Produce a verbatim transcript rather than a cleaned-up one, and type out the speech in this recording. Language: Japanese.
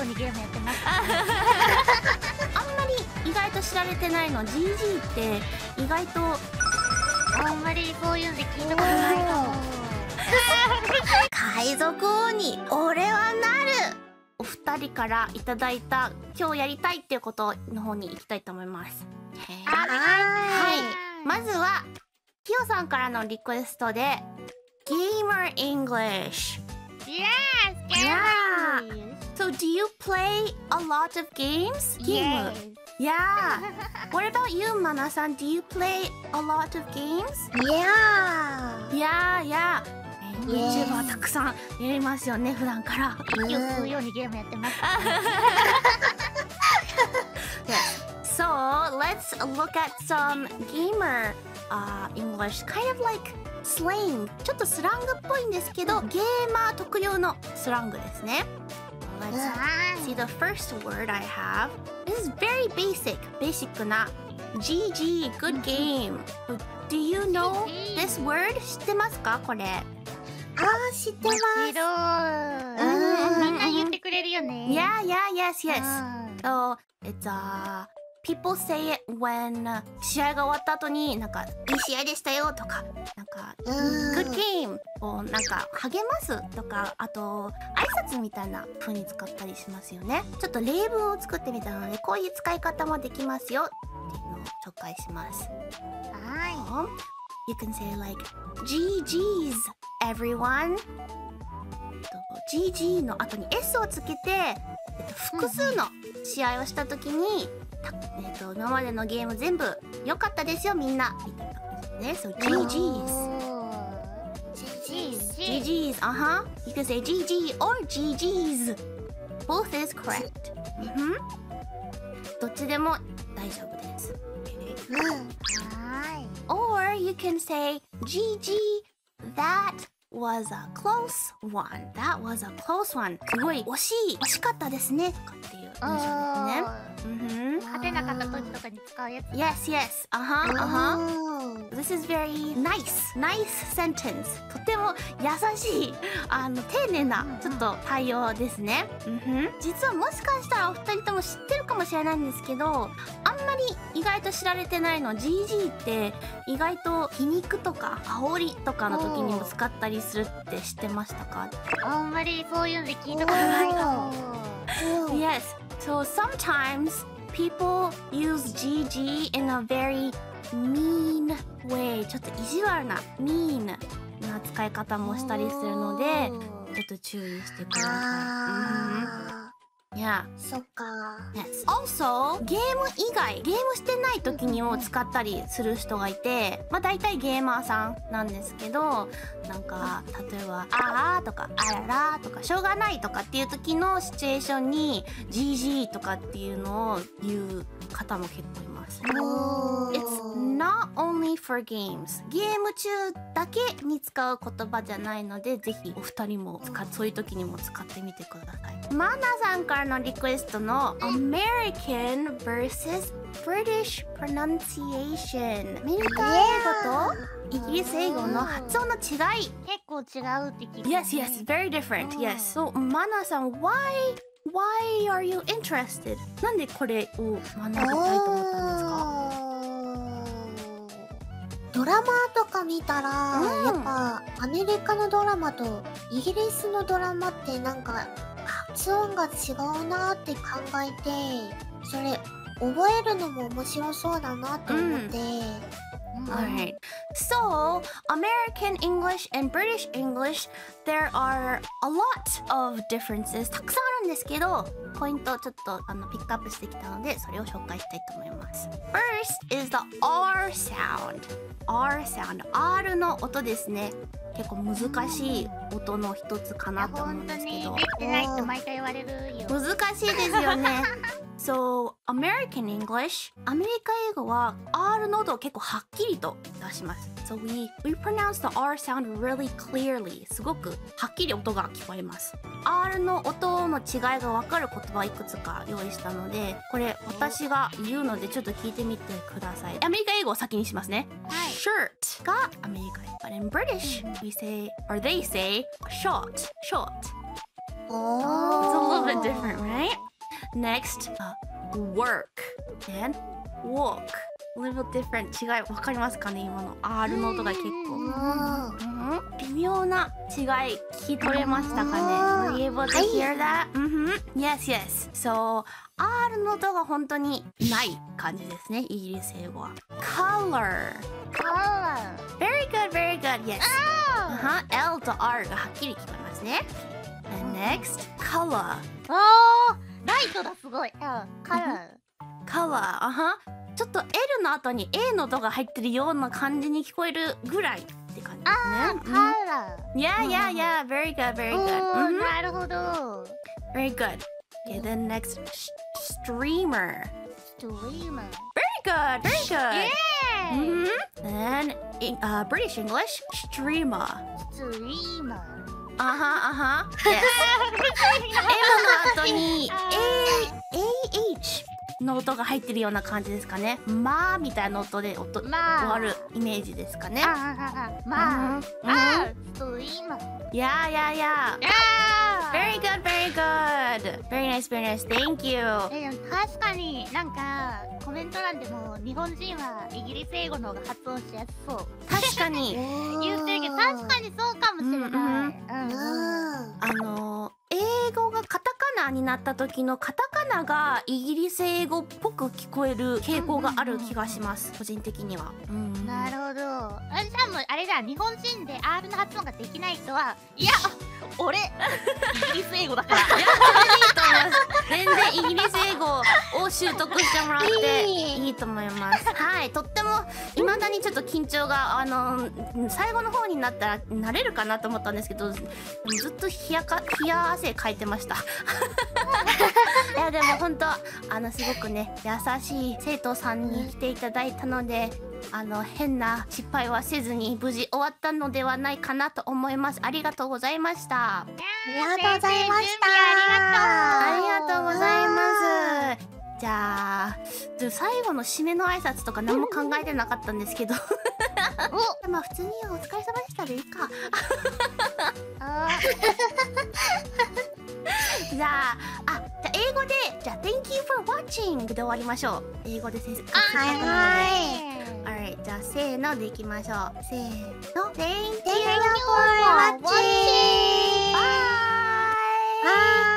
うにゲームやってます。 あんまり意外と知られてないの ジージー って意外とあんまりそういうんで聞いたことないかも。 海賊王に俺はなる。お二人からいただいた今日やりたいっていうことの方に行きたいと思います。 はい。 まずはひよさんからのリクエストで Gamer English。 Yes, Yeah. So do you play a lot of games? Game. Yeah. What about you, Mana-san? Do you play a lot of games? Yeah. Yeah, yeah. YouTuber たくさんやりますよね、普段から。 息を吸うようにゲームやってます。 Yes. So let's look at some gamer uh, English, kind of like slang. ちょっとスラングっぽいんですけど、ゲーマー特有のスラングですね。Let's see the first word I have. This is very basic. Basic な ジージー, good game. Do you know this word? 知ってますかこれ？ あー、知ってます。 みんな言ってくれるよね。 Yeah, yeah, yes, yes. So it's uh people say it when 試合が終わった後になんかいい試合でしたよとかなんか good game をなんか励ますとかあと挨拶みたいな風に使ったりしますよね。ちょっと例文を作ってみたのでこういう使い方もできますよっていうのを紹介します。 はい。 You can say like ジージーズ everyone。ジージー の後に S をつけて、えっと、複数の試合をした時に、えっと、今までのゲーム全部良かったですよみんなみたいな感じですね。So ジージーズ。ジージーズ。Uh-huh. You can say ジージー or ジージーズ。Both is correct. どっちでも大丈夫です。 はい。 Or you can say ジージー that was a close one. That was a close one. すごい惜しい惜しかったですねとかっていう印象ですね。 勝てなかった時とかに使うやつ。 Yes, yes. Uh-huh, uh-huh. This is very nice. Nice sentence. とても優しい、あの丁寧なちょっと対応ですね。実はもしかしたらお二人とも知ってるかもしれないんですけど、あんまり意外と知られてないの ジージー って意外と皮肉とか煽りとかの時にも使ったりするって知ってましたか？ あんまりそういうんで聞いたことないかも。 Yes. So sometimes people use ジージー in a very mean way. ちょっと意地悪な mean な使い方もしたりするので、ちょっと注意してください。Yeah. そっか。 Yes. Also, ゲーム以外、ゲームしてない時にも使ったりする人がいて、まあ大体ゲーマーさんなんですけど、なんか例えばあーとかあららとかしょうがないとかっていう時のシチュエーションに ジージー とかっていうのを言う方も結構います。It's not only for games. ゲーム中だけに使う言葉じゃないので、ぜひお二人も使っそういう時にも使ってみてください。マナさんからのリクエストの American versus British pronunciation。アメリカ英語とイギリス英語の発音の違い。 結構違うって聞いた。 Yes, yes, very different. Yes. So マナさん、why why are you interested? なんでこれを学びたいと思ったんですか？ ドラマとか見たら、やっぱアメリカのドラマとイギリスのドラマってなんか発音が違うなって考えて、それ覚えるのも面白そうだなって思って。 Alright. So, American English and British English, there are a lot of differences. たくさんあるんですけど、ポイントをちょっとあのピックアップしてきたので、それを紹介したいと思います。First is the R sound. R sound. R の音ですね。結構難しい音の一つかなと思うんですけど。 できてないって毎回言われるよ。 難しいですよね。So, American English アメリカ英語は R の音を結構はっきりと出します。So we, we pronounce the R sound really clearly. すごくはっきり音が聞こえます。R の音の違いがわかる言葉いくつか用意したので、これ私が言うのでちょっと聞いてみてください。アメリカ英語を先にしますね。 はい。 Shirt がアメリカ英語。But in British, we say, or they say, short, short. Oh. It's a little bit different, right? Next, uh, work and walk. A little different. 違いわかりますかね今の R の音が結構。 うんうん微妙な違い聞き取れましたかね Were you able to hear that? うんふん Yes, yes. So, R の音が本当にない感じですねイギリス英語は。Color. Very good, very good. Yes. あは L と R がはっきり聞こえますね。And next, color. あーライトだすごい。うん。カラ Color. あはちょっと L の後に A の音が入ってるような感じに聞こえるぐらいって感じあですね。 ーカラ Yeah, yeah, yeah. Very good, very good. お Mhm. ーなるほど。 Very good. Okay, then next, sh- streamer. ストリーマー。 Very good, very good. イエーイ Mhm. Then, in, uh, British English, streamer. ストリーマー。 あはあは。Yes. M の後に A、AH の音が入ってるような感じですかね。まあみたいな音で音終まあわるイメージですかね。 あああまあ、 うんあストリーマー。 Yeah, yeah, yeah. あ Very good, very good. Very nice, very nice. Thank you. えでも確かになんかコメント欄でも日本人はイギリス英語の方が発音しやすそう確かに。 言ってるけど確かにそうかもしれない。 うんうんうんうんあの英語がカタカナになった時のカタカナがイギリス英語っぽく聞こえる傾向がある気がします、個人的には。うんなるほど。あじゃあもうあれだ日本人で R の発音ができない人はいや俺イギリス英語だからいや、それでいいと思います。全然イギリス英語を習得してもらっていいと思います。はい、とっても未だにちょっと緊張があの最後の方になったら慣れるかなと思ったんですけど、ずっと冷やか冷や汗かいてました。いやでも本当あのすごくね優しい生徒さんに来ていただいたので。あの変な失敗はせずに無事終わったのではないかなと思います。ありがとうございました。 ありがとうございましたありがとうございます。じゃあちょ最後の締めの挨拶とか何も考えてなかったんですけどおまあ普通に「お疲れ様でした」でいいか。 あじゃああじゃあ英語でじゃあ「Thank you for watching」で終わりましょう。英語で先生はいはい Alright じゃあせーのでいきましょう。せーの Thank you Thank you for watching. Bye Bye.